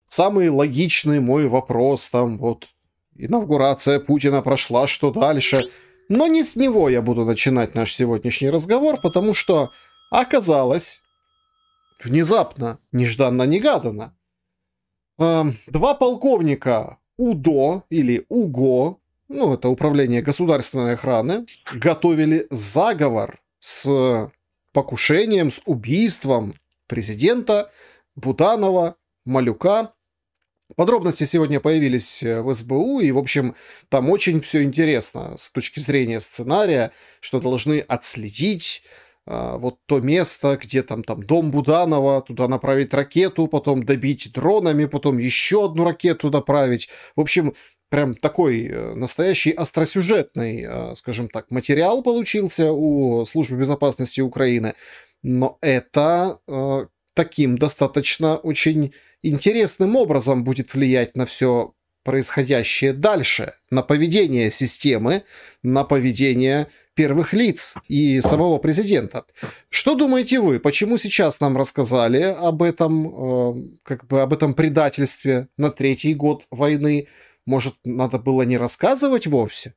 самый логичный мой вопрос, там вот инаугурация Путина прошла, что дальше? Но не с него я буду начинать наш сегодняшний разговор, потому что оказалось, внезапно, нежданно-негаданно, два полковника УДО или УГО, ну это Управление государственной охраны, готовили заговор с покушением, с убийством президента Буданова, Малюка. Подробности сегодня появились в СБУ, и, в общем, там очень все интересно с точки зрения сценария, что должны отследить вот то место, где там дом Буданова, туда направить ракету, потом добить дронами, потом еще одну ракету направить. В общем, прям такой настоящий остросюжетный, скажем так, материал получился у Службы безопасности Украины. Но это таким достаточно очень интересным образом будет влиять на все происходящее дальше, на поведение системы, на поведение первых лиц и самого президента. Что думаете вы? Почему сейчас нам рассказали об этом, об этом предательстве на третий год войны? Может, надо было не рассказывать вовсе?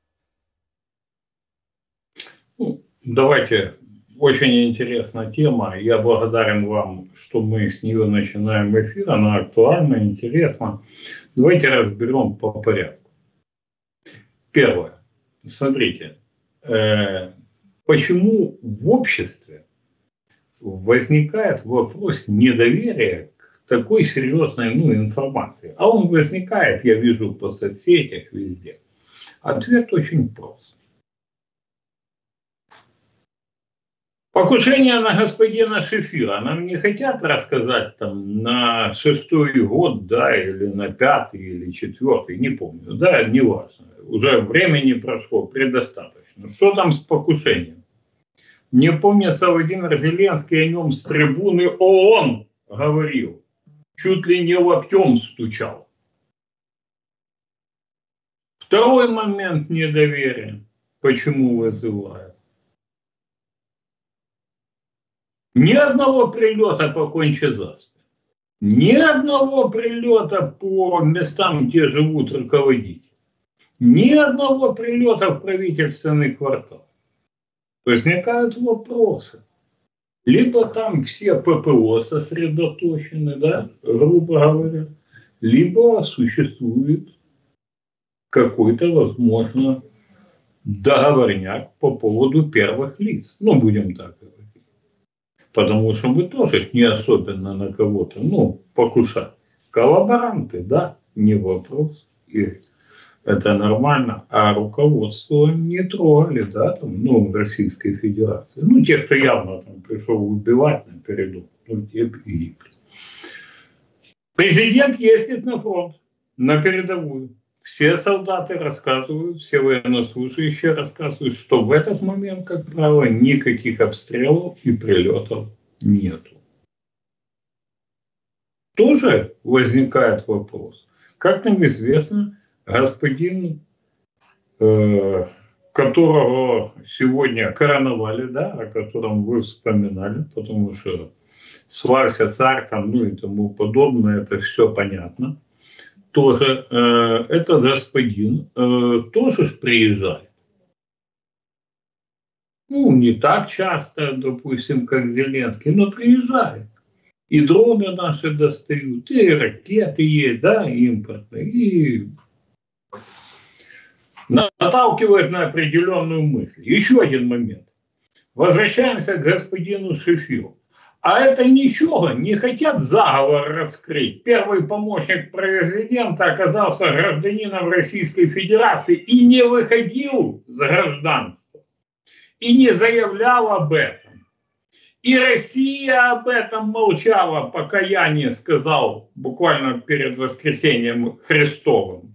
Ну, давайте, очень интересная тема. Я благодарен вам, что мы с нее начинаем эфир. Она актуальна, интересна. Давайте разберем по порядку. Первое. Смотрите, почему в обществе возникает вопрос недоверия к такой серьезной информации? А он возникает, я вижу, по соцсетях, везде. Ответ очень прост. Покушение на господина Шефира нам не хотят рассказать там на 6-й год, да, или на 5-й, или 4-й, не помню, да, не важно. Уже времени прошло предостаточно. Что там с покушением? Мне помнится, Владимир Зеленский о нем с трибуны ООН говорил, чуть ли не локтем стучал. Второй момент недоверия. Почему вызывает? Ни одного прилета по Конча-Заспе. Ни одного прилета по местам, где живут руководители. Ни одного прилета в правительственный квартал. Возникают вопросы. Либо там все ППО сосредоточены, да, грубо говоря, либо существует какой-то, возможно, договорняк по поводу первых лиц. Ну, будем так говорить. Потому что мы тоже не особенно на кого-то, покушать. Коллаборанты, да, не вопрос. И это нормально. А руководство не трогали, да, в Российской Федерации. Те, кто явно там пришел убивать на передок, те и Президент ездит на фронт, на передовую. Все солдаты рассказывают, все военнослужащие рассказывают, что в этот момент, как правило, никаких обстрелов и прилетов нету. Тоже возникает вопрос. Как нам известно, господин, которого сегодня короновали, да, о котором вы вспоминали, потому что славься царь там, и тому подобное, это все понятно. Тоже этот господин тоже приезжает. Не так часто, допустим, как Зеленский, но приезжает. И дроны наши достают, и ракеты есть, да, импортные, и наталкивает на определенную мысль. Еще один момент. Возвращаемся к господину Шефиру. А это ничего, не хотят заговор раскрыть. Первый помощник президента оказался гражданином Российской Федерации и не выходил за гражданство. И не заявлял об этом. И Россия об этом молчала, пока я не сказал буквально перед воскресением Христовым.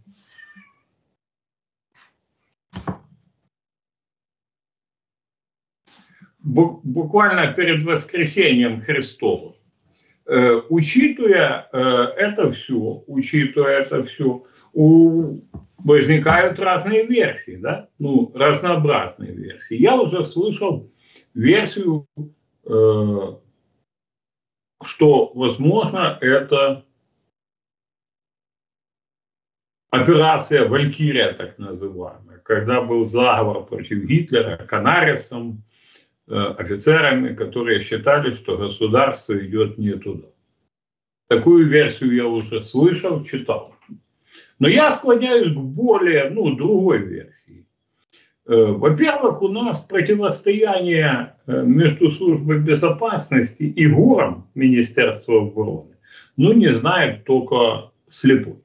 Буквально перед воскресением Христовым. Учитывая это все, возникают разные версии, да? Разнообразные версии. Я уже слышал версию, что, возможно, это операция «Валькирия», так называемая, когда был заговор против Гитлера, Канарисом, офицерами, которые считали, что государство идет не туда. Такую версию я уже слышал, читал. Но я склоняюсь к более, другой версии. Во-первых, у нас противостояние между службой безопасности и ГУРом, Министерства обороны, не знает только слепой.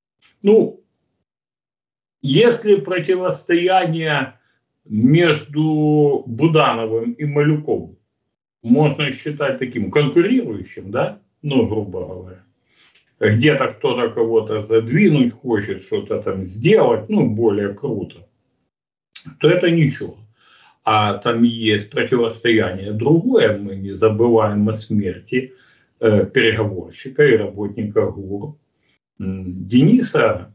Если противостояние между Будановым и Малюковым можно считать таким конкурирующим, да, грубо говоря, где-то кто-то кого-то задвинуть хочет, что-то там сделать, более круто, то это ничего. А там есть противостояние другое, мы не забываем о смерти переговорщика и работника ГУР Дениса,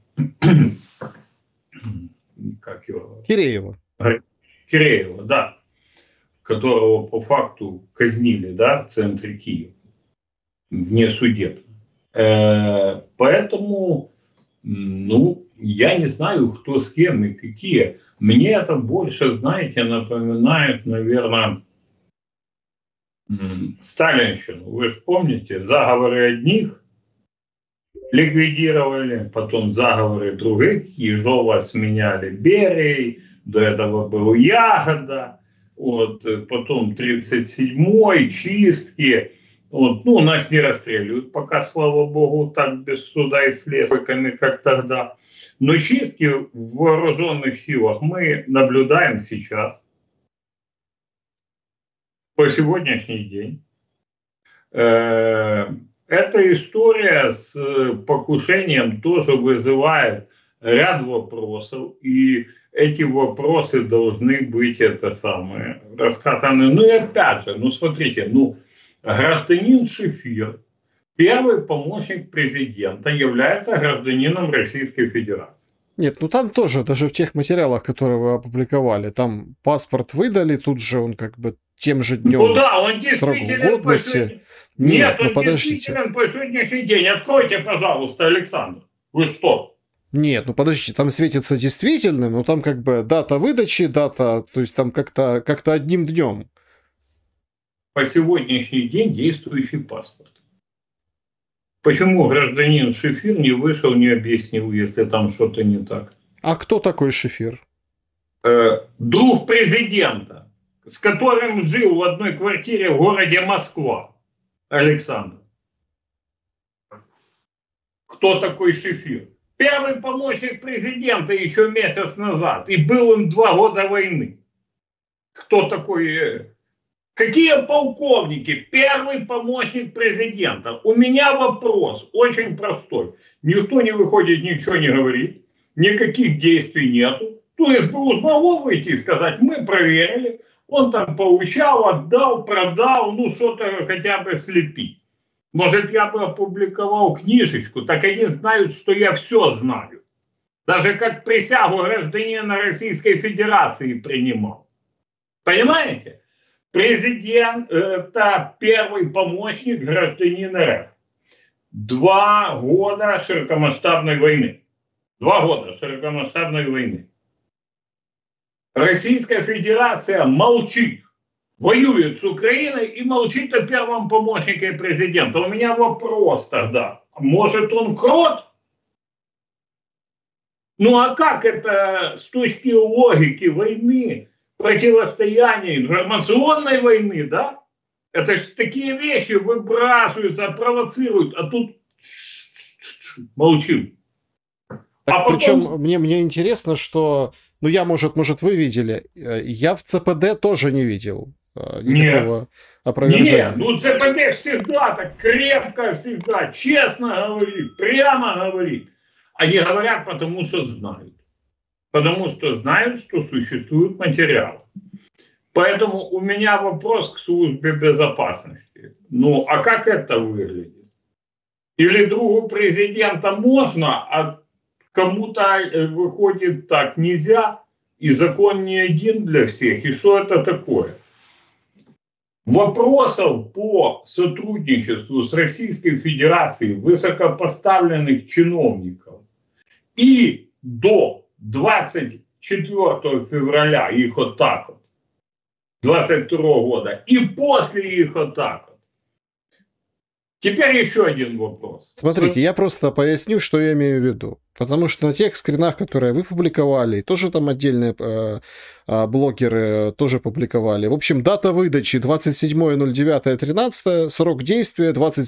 как его? Киреева, да, которого по факту казнили, да, в центре Киева, внесудебно. Поэтому, я не знаю, кто с кем и какие. Мне это больше, знаете, напоминает, наверное, сталинщину. Вы же помните, заговоры одних ликвидировали, потом заговоры других, Ежова сменяли Берией, до этого был Ягода, потом 37-й, чистки. Нас не расстреливают пока, слава богу, так без суда и следствия, как тогда. Но чистки в вооруженных силах мы наблюдаем сейчас, по сегодняшний день. Эта история с покушением тоже вызывает ряд вопросов, и эти вопросы должны быть рассказаны. И опять же, смотрите, гражданин Шефир, первый помощник президента, является гражданином Российской Федерации. Нет, там тоже, даже в тех материалах, которые вы опубликовали, там паспорт выдали, тут же он тем же днем он срок годности. Нет, он действителен по сегодняшний день. Откройте, пожалуйста, Александр. Вы что? Нет, подождите, там светится действительным, но там дата выдачи, то есть там как-то одним днем. По сегодняшний день действующий паспорт. Почему гражданин Шефир не вышел, не объяснил, если там что-то не так? А кто такой Шефир? Друг президента, с которым жил в одной квартире в городе Москва. Александр. Кто такой Шефир? Первый помощник президента еще месяц назад. И был им 2 года войны. Кто такой? Какие полковники? Первый помощник президента. У меня вопрос очень простой. Никто не выходит, ничего не говорит. Никаких действий нету. То есть могло выйти и сказать, мы проверили. Он там получал, отдал, продал, что-то хотя бы слепить. Может, я бы опубликовал книжечку, так они знают, что я все знаю. Даже как присягу гражданина Российской Федерации принимал. Понимаете? Президент – это первый помощник гражданина РФ. 2 года широкомасштабной войны. 2 года широкомасштабной войны. Российская Федерация молчит, воюет с Украиной и молчит о первом помощнике президента. У меня вопрос тогда. Может, он крот? А как это с точки логики войны, противостояния, информационной войны, да? Это же такие вещи выбрасываются, провоцируют, а тут молчим. Так, причем мне интересно, что, может вы видели, я в ЦПД тоже не видел никакого опровержения. Нет, ЦПД всегда так крепко, всегда честно говорит, прямо говорит. Они говорят, потому что знают. Потому что знают, что существуют материалы. Поэтому у меня вопрос к службе безопасности. А как это выглядит? Или другу президента можно, а кому-то выходит так нельзя, и закон не один для всех. И что это такое? Вопросов по сотрудничеству с Российской Федерацией высокопоставленных чиновников И до 24 февраля их вот так вот, 22 года, и после их вот так вот. Теперь еще один вопрос. Смотрите, я просто поясню, что я имею в виду. Потому что на тех скринах, которые вы публиковали, тоже там отдельные блогеры тоже публиковали. В общем, дата выдачи 27.09.13, срок действия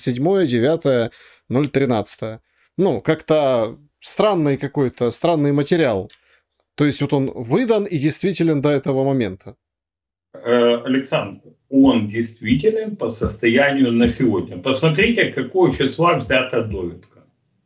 27.09.013. Ну, как-то странный материал. То есть вот он выдан и действителен до этого момента. Александр, он действителен по состоянию на сегодня. Посмотрите, какого числа взята довідка.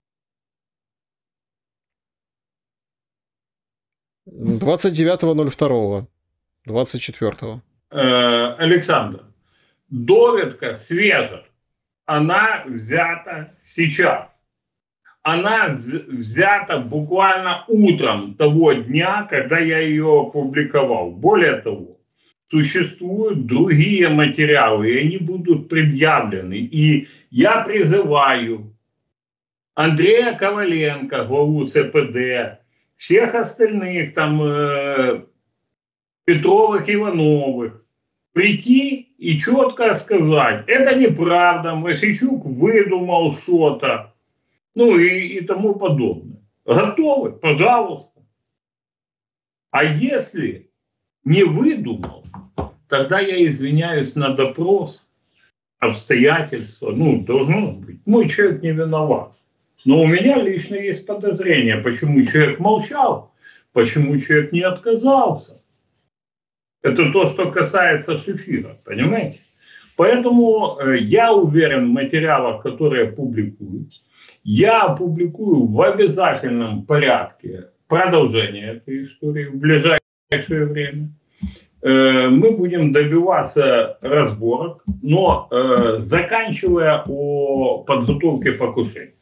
29.02. 24. Александр, довідка свежа. Она взята сейчас. Она взята буквально утром того дня, когда я ее опубликовал. Более того, существуют другие материалы, и они будут предъявлены. И я призываю Андрея Коваленко, главу ЦПД, всех остальных там Петровых, Ивановых, прийти и четко сказать, это неправда, Мосейчук выдумал что-то, ну и тому подобное. Готовы? Пожалуйста. А если не выдумал, тогда я извиняюсь на допрос, обстоятельства, ну, должно быть. Мой человек не виноват. Но у меня лично есть подозрение, почему человек молчал, почему человек не отказался. Это то, что касается Шефира, понимаете? Поэтому я уверен в материалах, которые я публикую. Я опубликую в обязательном порядке продолжение этой истории в ближайшее время. Мы будем добиваться разборок, но заканчивая о подготовке покушений.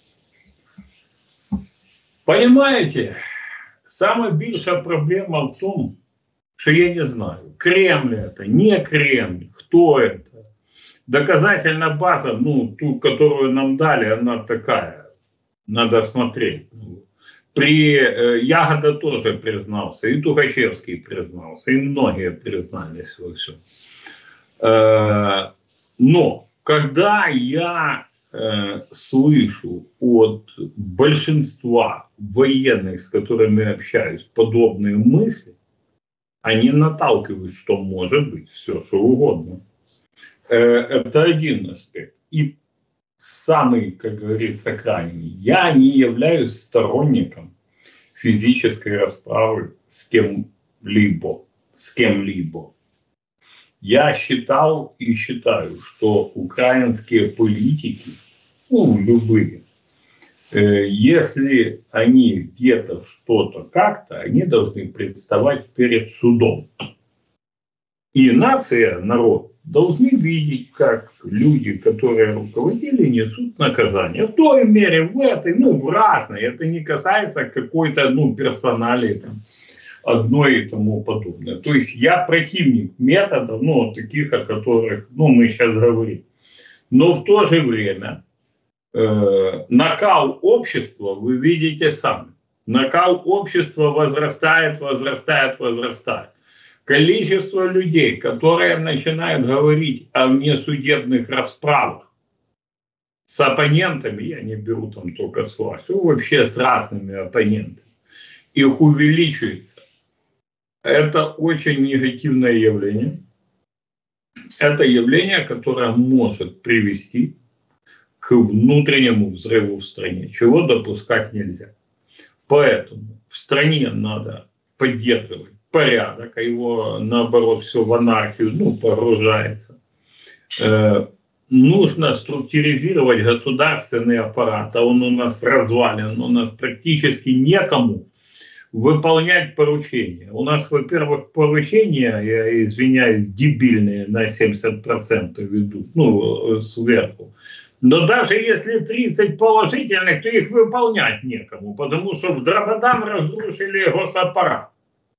Понимаете, самая большая проблема в том, что я не знаю, Кремль это, не Кремль, кто это. Доказательная база, ну, ту, которую нам дали, она такая, надо смотреть. Ягода тоже признался, и Тухачевский признался, и многие признались во всем. Но когда я слышу от большинства военных, с которыми я общаюсь, подобные мысли, они наталкивают, что может быть все, что угодно. Это один аспект. И самый, как говорится, крайний. Я не являюсь сторонником физической расправы с кем-либо. Я считал и считаю, что украинские политики, ну, любые, если они где-то что-то как-то, они должны представать перед судом. И нация, народ, должны видеть, как люди, которые руководили, несут наказание. В той мере, в этой, ну, в разной. Это не касается какой-то, ну, персоналии там, одной и тому подобное. То есть я противник методов, ну, таких, о которых, ну, мы сейчас говорим. Но в то же время накал общества вы видите сами. Накал общества возрастает. Количество людей, которые начинают говорить о внесудебных расправах с оппонентами, я не беру там только с властью, вообще с разными оппонентами, их увеличивается. Это очень негативное явление. Это явление, которое может привести к внутреннему взрыву в стране, чего допускать нельзя. Поэтому в стране надо поддерживать порядок, а его, наоборот, все в анархию, ну, погружается. Нужно структуризировать государственный аппарат, а он у нас развален, у нас практически некому выполнять поручения. У нас, во-первых, поручения, я извиняюсь, дебильные на 70% ведут, ну, сверху. Но даже если 30 положительных, то их выполнять некому, потому что в Драбадан разрушили госаппарат.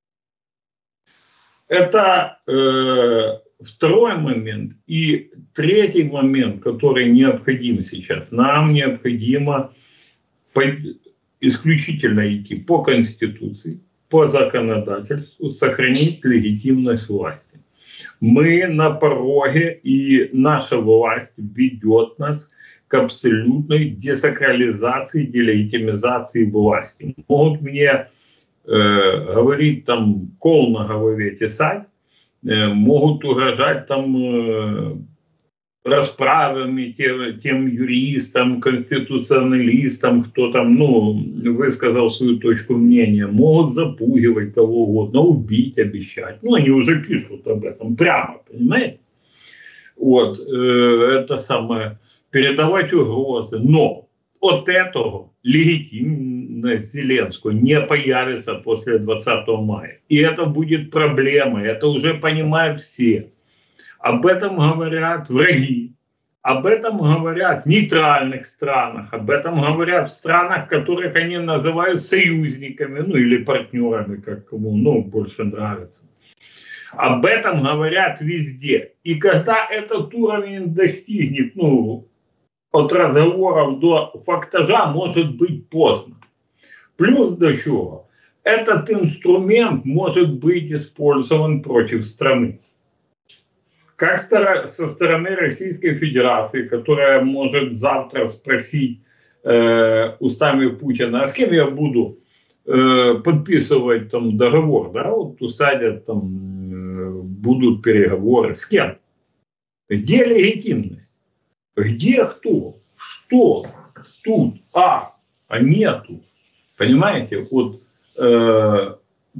Это второй момент. И третий момент, который необходим сейчас. Нам необходимо исключительно идти по Конституции, по законодательству, сохранить легитимность власти. Мы на пороге, и наша власть ведет нас к абсолютной десакрализации, делегитимизации власти. Могут мне говорить там кол на голове тесать, могут угрожать там расправами тем юристам, конституционалистам, кто там, высказал свою точку мнения, могут запугивать кого угодно, убить, обещать. Они уже пишут об этом прямо, понимаете? Вот, это самое, передавать угрозы. Но от этого легитимность Зеленского не появится после 20 мая. И это будет проблемой, это уже понимают все. Об этом говорят враги, об этом говорят в нейтральных странах, об этом говорят в странах, которых они называют союзниками, или партнерами, как кому больше нравится. Об этом говорят везде. И когда этот уровень достигнет, от разговоров до фактажа, может быть поздно. Плюс до чего, этот инструмент может быть использован против страны. Как со стороны Российской Федерации, которая может завтра спросить устами Путина, а с кем я буду подписывать там договор, да, вот усадят там, будут переговоры, с кем? Где легитимность? Где кто? Что? Тут? А нету. Понимаете? Вот 100%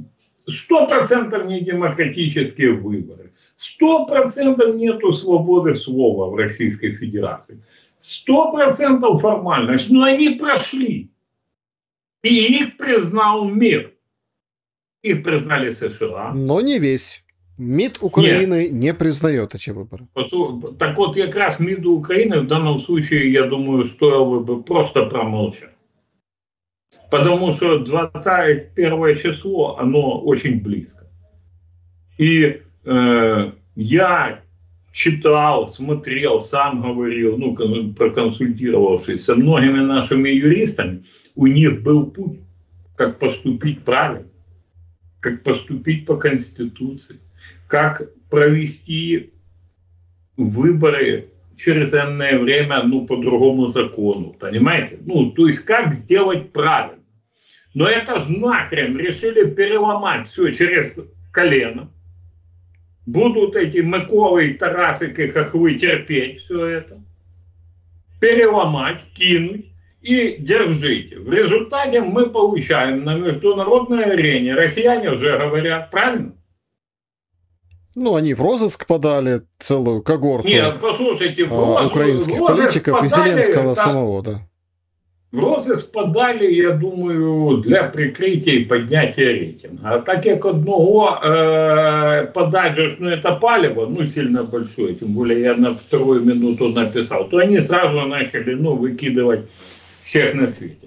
не демократические выборы. 100% нету свободы слова в Российской Федерации. 100% формальность. Но они прошли. И их признал мир. Их признали США. Но не весь. МИД Украины не признает эти выборы. Так вот, как раз МИДу Украины в данном случае, я думаю, стоило бы просто промолчать. Потому что 21 число, оно очень близко. И я читал, смотрел, сам говорил, проконсультировавшись со многими нашими юристами, у них был путь, как поступить правильно, как поступить по Конституции, как провести выборы через энное время, по другому закону, понимаете? То есть как сделать правильно. Но это ж нахрен решили переломать все через колено. Будут эти Миколы и Тарасики, Хохлы терпеть все это. Переломать, кинуть и держите. В результате мы получаем на международной арене, россияне уже говорят, правильно? Они в розыск подали целую когорту. Нет, послушайте, украинских политиков и Зеленского самого, да. В розыск подали, я думаю, для прикрытия и поднятия рейтинга. А так как одного подать же, это палево, сильно большое, тем более я на вторую минуту написал, то они сразу начали, выкидывать всех на свете.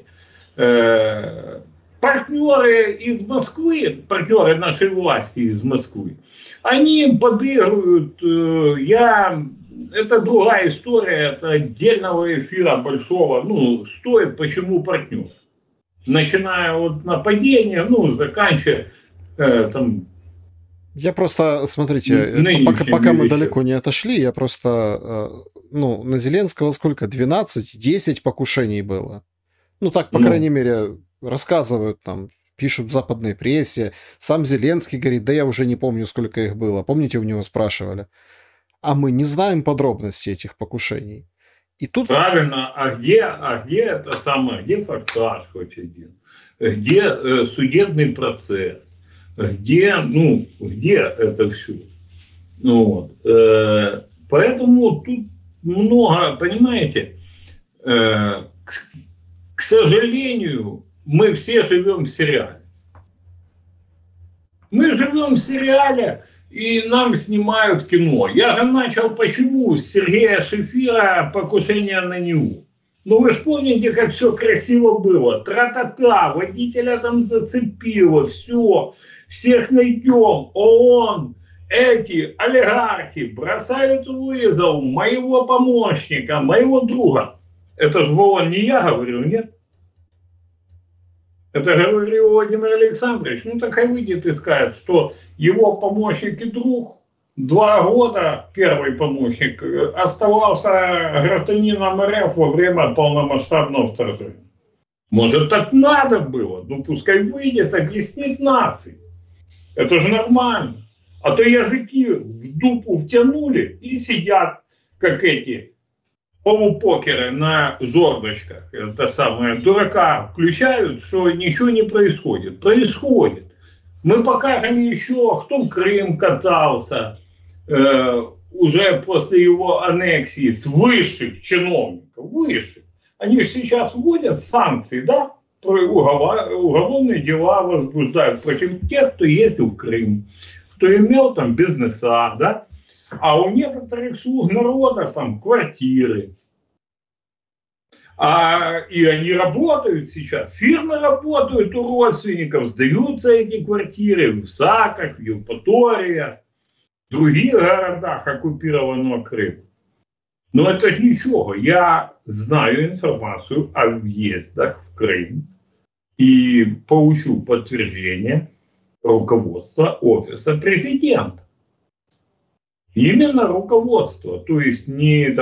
Партнеры из Москвы, партнеры нашей власти из Москвы, они подыгрывают, это другая история, это отдельного эфира большого, стоит почему партнер. Начиная от нападения, заканчивая там... Я просто, смотрите, пока мы далеко не отошли, я просто, на Зеленского сколько, 12-10 покушений было. Так, по крайней мере, рассказывают там, пишут в западной прессе. Сам Зеленский говорит, да я уже не помню, сколько их было. Помните, у него спрашивали? А мы не знаем подробностей этих покушений. И тут... Правильно, а где это самое, где фактаж хоть один? Где судебный процесс? Где это все? Поэтому тут много, понимаете, к сожалению, мы все живем в сериале. Мы живем в сериале, и нам снимают кино. Я же начал почему с Сергея Шефира «Покушение на Неву». Вы же помните, как все красиво было. Тра-та-та, водителя там зацепило, все. Всех найдем. ООН, эти олигархи бросают вызов моего помощника, моего друга. Это же Вова не я говорю, нет? Это говорил Владимир Александрович. Ну, так и выйдет и скажет, что его помощник и друг 2 года, первый помощник, оставался гражданином РФ во время полномасштабного вторжения. Может, так надо было? Ну, пускай выйдет, объяснит нации. Это же нормально. А то языки в дупу втянули и сидят, как эти полупокеры на жердочках. Это самое, дурака включают, что ничего не происходит. Происходит. Мы покажем еще, кто в Крым катался уже после его аннексии с высших чиновников. Высших. Они сейчас вводят санкции, да? Уголовные дела возбуждают против тех, кто ездил в Крым, кто имел там бизнеса, да? А у некоторых слуг народа там квартиры. И они работают сейчас. Фирмы работают у родственников, сдаются эти квартиры в Саках, в Евпатории, в других городах оккупированного Крыма. Но это же ничего. Я знаю информацию о въездах в Крым и получу подтверждение руководства офиса президента. Именно руководство, то есть не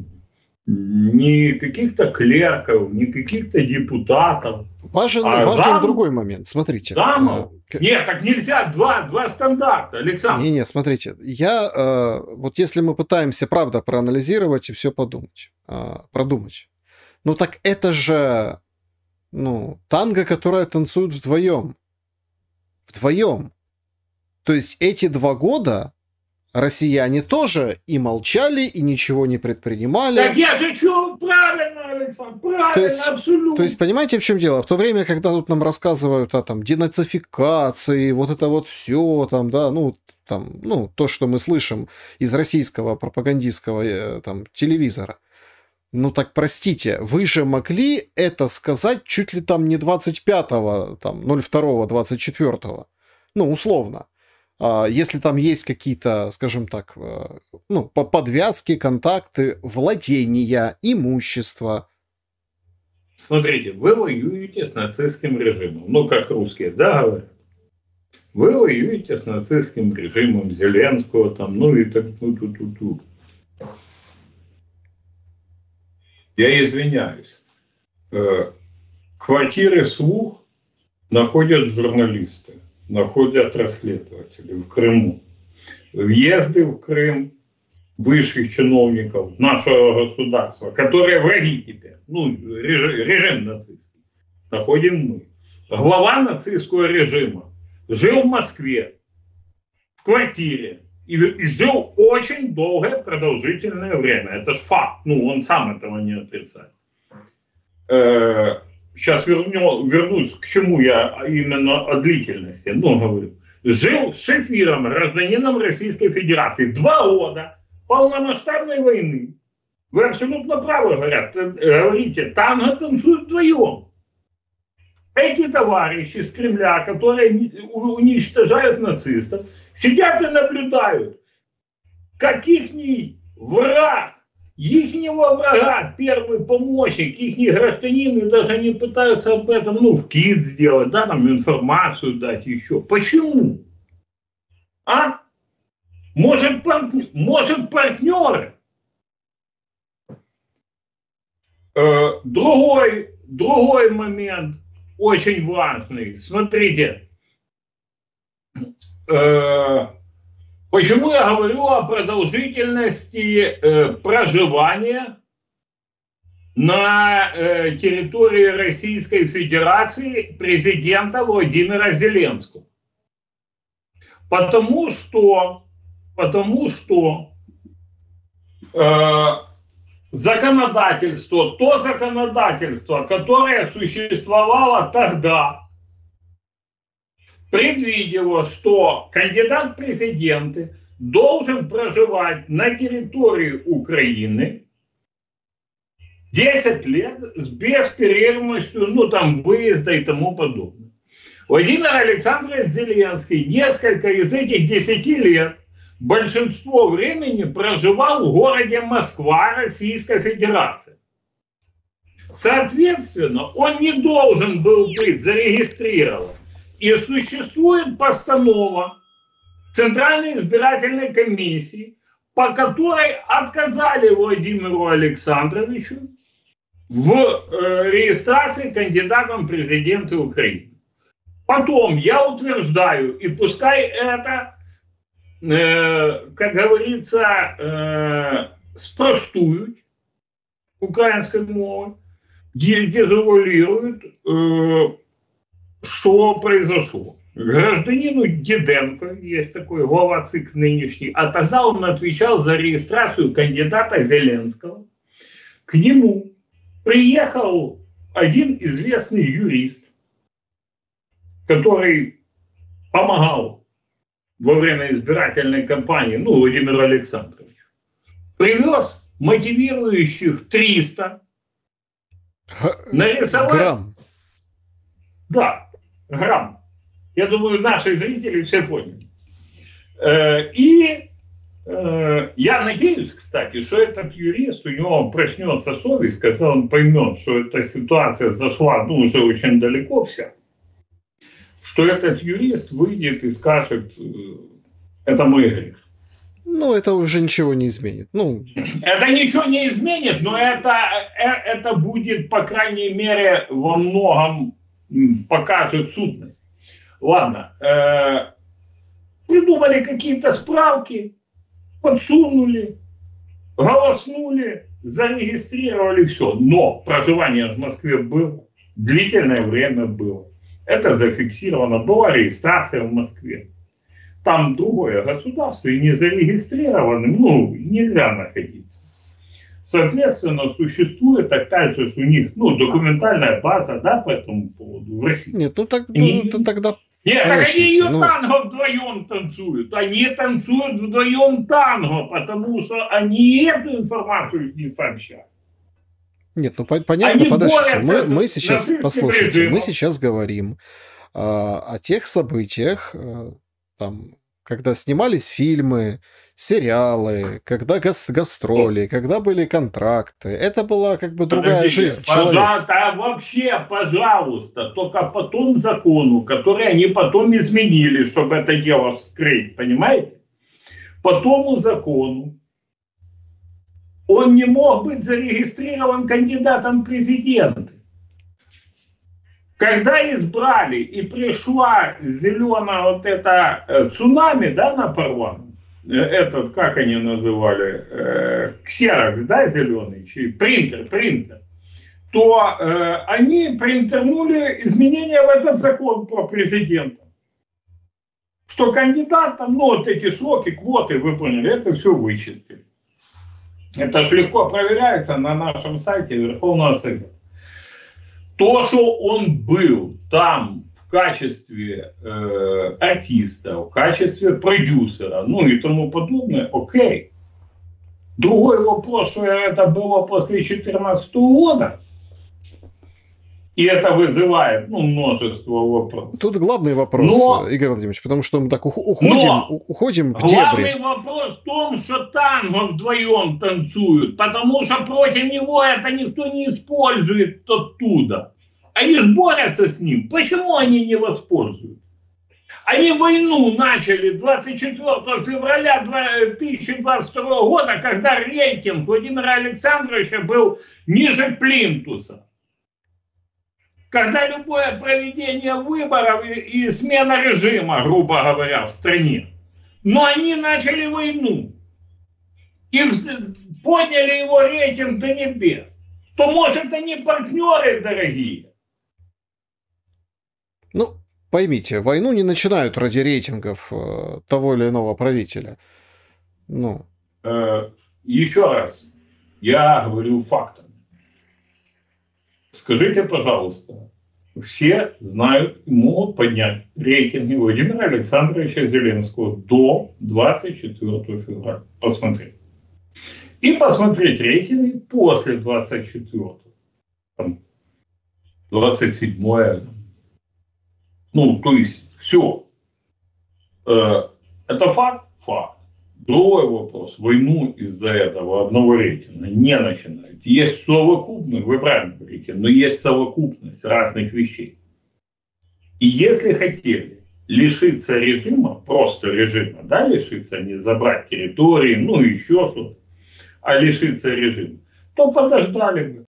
каких-то клерков, не каких-то депутатов. Важен другой момент, смотрите. Нет, так нельзя, два стандарта, Александр. Не, смотрите, вот если мы пытаемся, правда, проанализировать и все продумать, ну так это же, танго, которое танцуют вдвоем. Вдвоем. То есть эти 2 года россияне тоже и молчали, и ничего не предпринимали. Так я же что, правильно, Александр, правильно, абсолютно. То есть, понимаете, в чем дело? В то время, когда тут нам рассказывают о денацификации, вот это вот все, то, что мы слышим из российского пропагандистского телевизора. Ну так простите, вы же могли это сказать чуть ли не 25-го, 02-го, 24-го. Условно. Если там есть какие-то, скажем так, подвязки, контакты, владения, имущества. Смотрите, вы воюете с нацистским режимом. Как русские, да, говорят? Вы воюете с нацистским режимом Зеленского, тут. Я извиняюсь. Квартиры слуг находят журналисты. Находят расследователи в Крыму. Въезды в Крым высших чиновников нашего государства, которые враги теперь, режим нацистский, находим мы. Глава нацистского режима жил в Москве, в квартире, и жил очень долгое продолжительное время. Это же факт, он сам этого не отрицает. Сейчас вернусь к чему я именно о длительности. Говорю. Жил с Шефиром, гражданином Российской Федерации, 2 года полномасштабной войны. Вы абсолютно правы, говорите, танго танцуют вдвоем. Эти товарищи с Кремля, которые уничтожают нацистов, сидят и наблюдают, как ихний враг, ихнего врага, первый помощник, ихний гражданин, даже не пытаются об этом, вкид сделать, информацию дать еще. Почему? Может, партнеры? Другой момент очень важный. Смотрите, почему я говорю о продолжительности проживания на территории Российской Федерации президента Владимира Зеленского? Потому что законодательство, то законодательство, которое существовало тогда, предвидело, что кандидат в президенты должен проживать на территории Украины 10 лет с бесперерывностью, выезда и тому подобное. Владимир Александрович Зеленский несколько из этих 10 лет большинство времени проживал в городе Москва, Российская Федерация. Соответственно, он не должен был быть зарегистрирован. И существует постанова Центральной избирательной комиссии, по которой отказали Владимиру Александровичу в регистрации кандидатом в президенты Украины. Потом я утверждаю, и пускай это, как говорится, спростуют украинской мовой, дезавуалируют, что произошло. Гражданину Диденко, есть такой глава ЦИК нынешний, а тогда он отвечал за регистрацию кандидата Зеленского. К нему приехал один известный юрист, который помогал во время избирательной кампании, Владимиру Александровичу. Привез мотивирующих 300. Нарисовал... Грамм. Да, грамм. Я думаю, наши зрители все поняли. И я надеюсь, кстати, что этот юрист, у него проснется совесть, когда он поймет, что эта ситуация зашла уже очень далеко вся, что этот юрист выйдет и скажет, это мой грех. Это уже ничего не изменит. Это ничего не изменит, но это будет, по крайней мере, во многом покажет сутность. Ладно, придумали какие-то справки, подсунули, голоснули, зарегистрировали все. Но проживание в Москве было, длительное время было. Это зафиксировано, была регистрация в Москве. Там другое государство, и не зарегистрированным, нельзя находиться. Соответственно, существует также у них, документальная база, по этому поводу в России. Нет, тогда... Нет, так они ее танго вдвоем танцуют. Они танцуют вдвоем танго, потому что они эту информацию не сообщают. Нет, понятно, подождите. Мы сейчас, послушайте, мы сейчас говорим о тех событиях, когда снимались фильмы, сериалы, когда гастроли, когда были контракты. Это была другая жизнь человека. Вообще, пожалуйста, только по тому закону, который они потом изменили, чтобы это дело вскрыть, понимаете? По тому закону он не мог быть зарегистрирован кандидатом в президенты. Когда избрали и пришла зеленая цунами, на парламент, этот, как они называли, ксерокс, зеленый, принтер, то они принтернули изменения в этот закон про президента. Что кандидатам, эти сроки, квоты, вы поняли, это все вычистили. Это же легко проверяется на нашем сайте Верховного Совета. То, что он был там в качестве артиста, в качестве продюсера, и тому подобное, окей. Другой вопрос, что это было после 2014 года, и это вызывает множество вопросов. Тут главный вопрос, Игорь Владимирович, потому что мы так уходим в дебри. Главный вопрос в том, что танго вдвоем танцуют, потому что против него это никто не использует оттуда. Они же борются с ним. Почему они не воспользуют? Они войну начали 24 февраля 2022 года, когда рейтинг Владимира Александровича был ниже плинтуса. Когда любое проведение выборов и смена режима, грубо говоря, в стране. Но они начали войну. И подняли его рейтинг до небес. То, может, они партнеры дорогие? Поймите, войну не начинают ради рейтингов того или иного правителя. Еще раз, я говорю фактами. Скажите, пожалуйста, все знают и могут поднять рейтинги Владимира Александровича Зеленского до 24 февраля. Посмотреть. И посмотреть рейтинги после 24-го. 27-е. То есть все. Это факт? Факт. Другой вопрос. Войну из-за этого одного рейтинга не начинают. Есть совокупность, вы правильно говорите, но есть совокупность разных вещей. И если хотели лишиться режима, просто режима, да, лишиться, не забрать территории, ну еще что-то, а лишиться режима, то подождали бы.